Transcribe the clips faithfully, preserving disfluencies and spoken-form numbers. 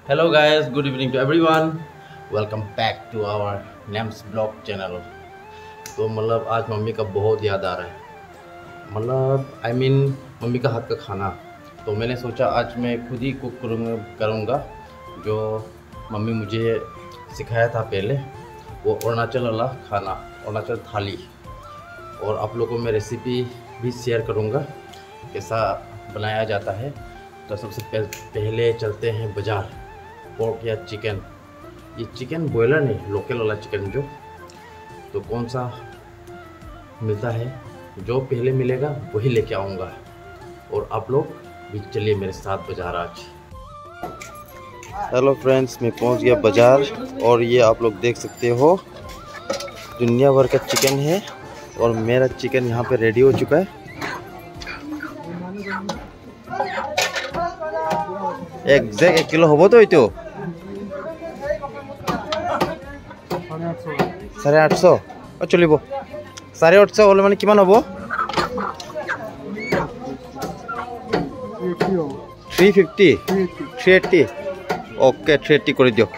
Hello guys, good evening to everyone. Welcome back to our names blog channel. तो मतलब आज mummy का बहुत याद आ रहा है, मतलब आई मीन मम्मी का हाथ का खाना। तो मैंने सोचा आज मैं खुद ही कुक करूँगा करूँगा जो मम्मी मुझे सिखाया था पहले, वो अरुणाचल वाला खाना, अरुणाचल थाली। और आप लोगों को मैं रेसिपी भी शेयर करूँगा कैसा बनाया जाता है। तो सबसे पहले चलते हैं बाज़ार। पोर्क या चिकन, ये चिकन बॉयलर नहीं, लोकल वाला चिकन जो, तो कौन सा मिलता है, जो पहले मिलेगा वही लेके आऊँगा। और आप लोग भी चलिए मेरे साथ बाज़ार आज। हेलो फ्रेंड्स, मैं पहुंच गया बाज़ार और ये आप लोग देख सकते हो दुनिया भर का चिकन है और मेरा चिकन यहाँ पे रेडी हो चुका है। एग्जैक्ट एक किलो होबो तो इतो साढ़े आठ सौ चलिब साढ़े आठ सौ हमें कि three fifty three eighty okay three eighty कर दियो।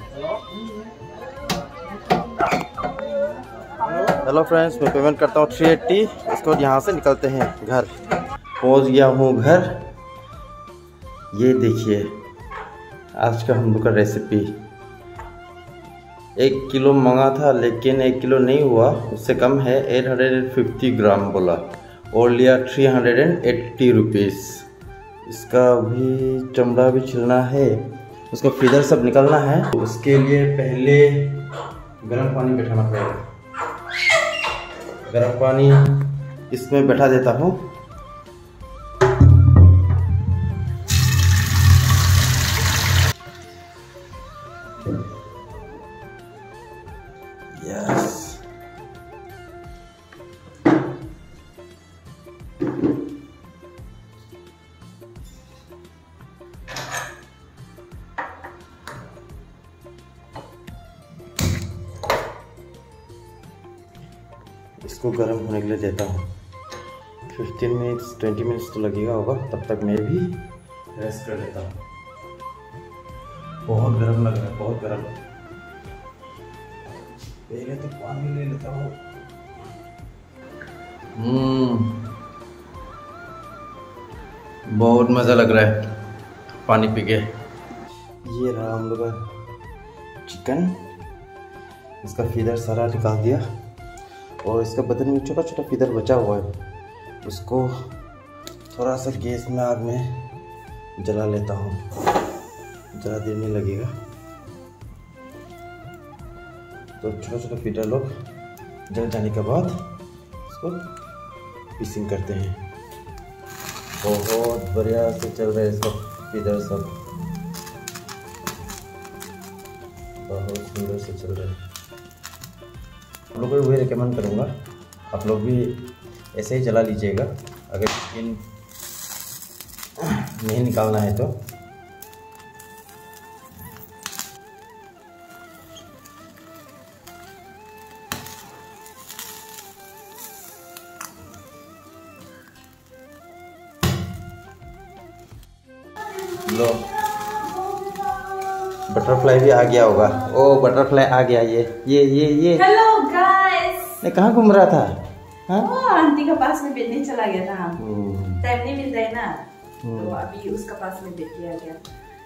हेलो फ्रेंड्स, मैं पेमेंट करता हूँ थ्री एट्टी। इसको यहाँ से निकलते हैं घर। पहुँच गया हूँ घर। ये देखिए आज का हम लोग का रेसिपी। एक किलो मंगा था लेकिन एक किलो नहीं हुआ, उससे कम है। एट हंड्रेड फिफ्टी ग्राम बोला और लिया थ्री हंड्रेड एट्टी रुपीज़। इसका भी चमड़ा भी छिलना है, उसका फीदर सब निकलना है। उसके लिए पहले गर्म पानी बैठाना पड़ेगा। गर्म पानी इसमें बैठा देता हूँ। यस, इसको गर्म होने के लिए देता हूँ। फिफ्टीन मिनट्स ट्वेंटी मिनट्स तो लगेगा होगा, तब तक मैं भी रेस्ट कर लेता हूँ। बहुत गर्म लग रहा है, बहुत गर्म। पहले तो पानी ले लेता हूँ। हम्म बहुत मज़ा लग रहा है पानी पी के। ये रहा हम लोग का चिकन। इसका फीदर सारा निकाल दिया और इसका बदन में छोटा छोटा फीदर बचा हुआ है, उसको थोड़ा सा गैस में आग में जला लेता हूँ। ज़्यादा देर नहीं लगेगा। तो छोटा छोटा फीडर लोग जल जाने के बाद इसको पीसिंग करते हैं। बहुत बढ़िया से चल रहा है इसका फीडर सब, बहुत सुंदर से चल रहा है। आप लोगों को वही रिकमेंड करूँगा, आप लोग भी ऐसे ही जला लीजिएगा अगर चिकन नहीं निकालना है तो। लो, बटरफ्लाई भी आ गया होगा। ओ बटरफ्लाई आ गया। ये ये ये ये हेलो गाइस, ये कहाँ घूम रहा था? हाँ? ओ आंटी के पास में बैठने चला गया था। टाइम नहीं मिलता है ना, तो अभी उसका पास में बैठ के आ गया।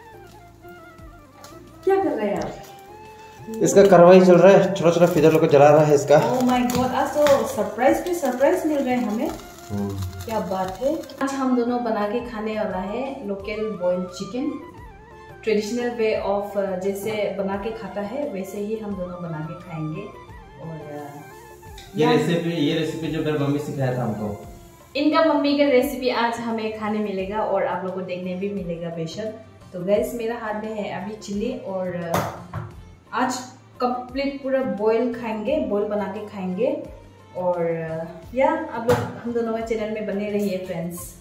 क्या कर रहे हैं आप? इसका कार्रवाई चल रहा है, छोटा छोटा फीदर लोग को जला रहा है इसका। ओह माय गॉड, आज तो सरप्राइज पे सरप्राइज मिल रहे हैं हमें। क्या बात है। आज हम दोनों बना के खाने वाला है local boiled chicken. Traditional way of जैसे बना के खाता है वैसे ही हम दोनों बना के खाएंगे। और ये रेसिपी ये रेसिपी जो मेरी मम्मी सिखाया था हमको, इनका मम्मी का रेसिपी आज हमें खाने मिलेगा और आप लोगों को देखने भी मिलेगा बेशक। तो गैस मेरा हाथ में है अभी चिल्ली और आज कंप्लीट पूरा बॉईल खाएंगे, बॉईल बना के खाएंगे। और या आप लोग हम दोनों के चैनल में बने रहिए फ्रेंड्स।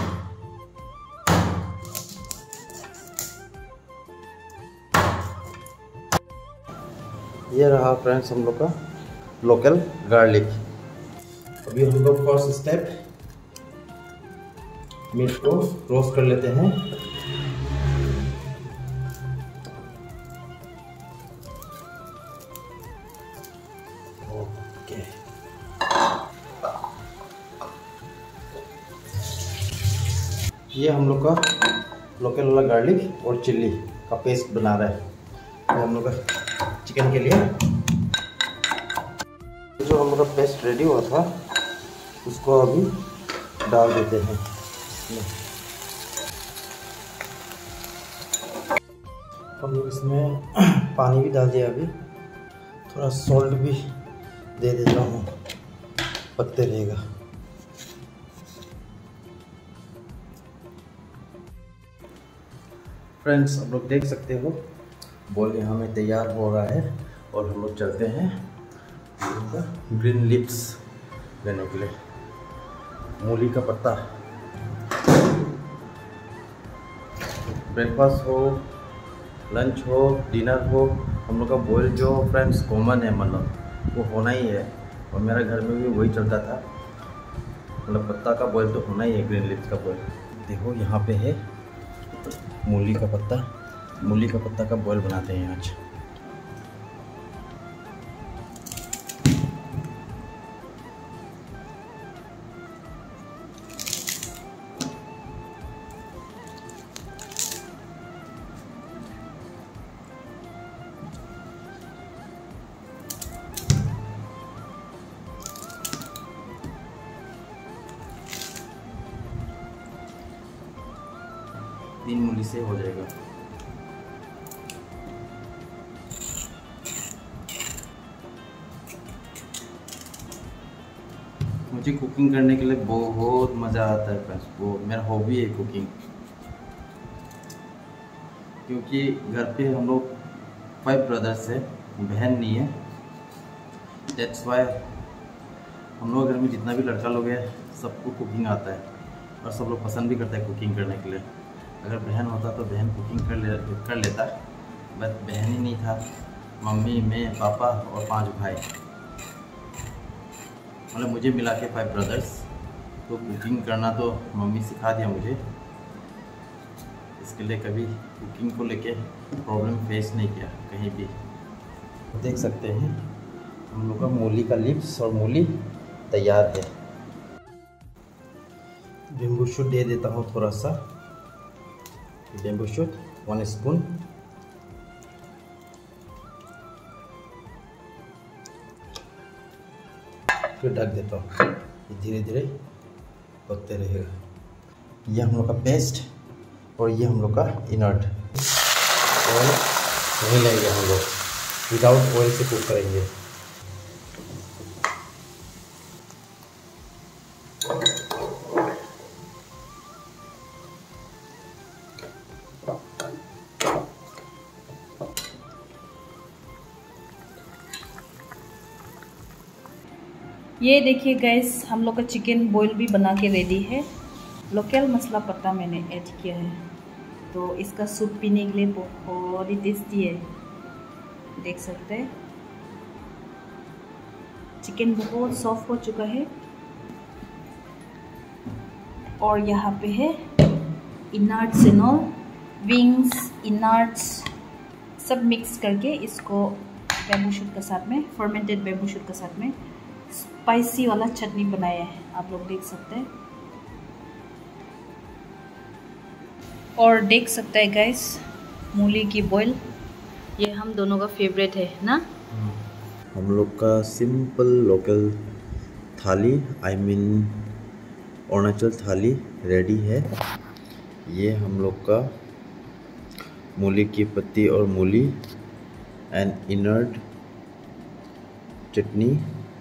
ये रहा फ्रेंड्स हम लोग का लोकल गार्लिक। अभी हम लोग फर्स्ट स्टेप मीट को रोस्ट कर लेते हैं। ये हम लोग का लोकल वाला गार्लिक और चिल्ली का पेस्ट बना रहा है। ये हम लोग का चिकन के लिए जो हम लोग का पेस्ट रेडी हुआ था उसको अभी डाल देते हैं। हम लोग इसमें पानी भी डाल दिया, अभी थोड़ा सॉल्ट भी दे देता हूँ, पकते रहेगा। फ्रेंड्स आप लोग देख सकते हो बॉल यहाँ में तैयार हो रहा है और हम लोग चलते हैं ग्रीन लिप्स लेने के लिए। मूली का पत्ता, ब्रेकफास्ट हो, लंच हो, डिनर हो, हम लोग का बॉयल जो फ्रेंड्स कॉमन है, मतलब वो होना ही है। और मेरे घर में भी वही चलता था, मतलब पत्ता का बॉयल तो होना ही है, ग्रीन लिप्स का बॉयल। देखो यहाँ पे है मूली का पत्ता, मूली का पत्ता का बॉयल बनाते हैं आज। तीन मूली से हो जाएगा। मुझे कुकिंग करने के लिए बहुत मज़ा आता है फ्रेंड्स, वो मेरा हॉबी है कुकिंग। क्योंकि घर पे हम लोग फाइव ब्रदर्स है, बहन नहीं है। दैट्स वाई हम लोग घर में जितना भी लड़का लोग है सबको कुकिंग आता है और सब लोग पसंद भी करता है कुकिंग करने के लिए। अगर बहन होता तो बहन कुकिंग कर ले कर लेता, बट बहन ही नहीं था। मम्मी, मैं, पापा और पांच भाई, मतलब मुझे मिला के फाइव ब्रदर्स। तो कुकिंग करना तो मम्मी सिखा दिया मुझे, इसके लिए कभी कुकिंग को लेके प्रॉब्लम फेस नहीं किया कहीं भी। देख सकते हैं हम लोग का मूली का लिप्स और मूली तैयार है। बेम्बू शूट दे देता हूँ थोड़ा सा, बेम्बू शूट वन स्पून। फिर ढक देता हूँ, ये धीरे धीरे पकते रहेगा। ये हम लोग का पेस्ट और ये हम लोग का इनर्ट ऑयल नहीं लेंगे, हम लोग विदाउट ऑयल से कुक करेंगे। ये देखिए गैस, हम लोग का चिकन बॉईल भी बना के रेडी है। लोकल मसाला पत्ता मैंने ऐड किया है, तो इसका सूप पीने के लिए बहुत ही टेस्टी है। देख सकते हैं चिकन बहुत सॉफ्ट हो चुका है। और यहाँ पे है innards and all, wings, innards सब मिक्स करके इसको बेम्बू शूट के साथ में, फर्मेंटेड बेम्बू शूट के साथ में स्पाइसी वाला चटनी बनाया है, आप लोग देख सकते हैं। और देख सकते हैं गाइस मूली की बॉईल, ये हम दोनों का फेवरेट है ना। हम लोग का सिंपल लोकल थाली, आई मीन अरुणाचल थाली रेडी है। ये हम लोग का मूली की पत्ती और मूली एंड इनर्ट चटनी,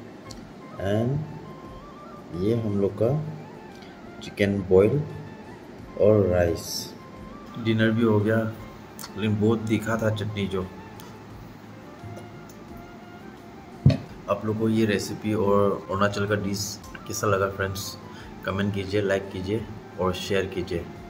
एंड ये हम लोग का चिकन बॉईल और राइस। डिनर भी हो गया, लेकिन बहुत तीखा था चटनी जो। आप लोग को ये रेसिपी और अरुणाचल का डिश कैसा लगा फ्रेंड्स, कमेंट कीजिए, लाइक कीजिए और शेयर कीजिए।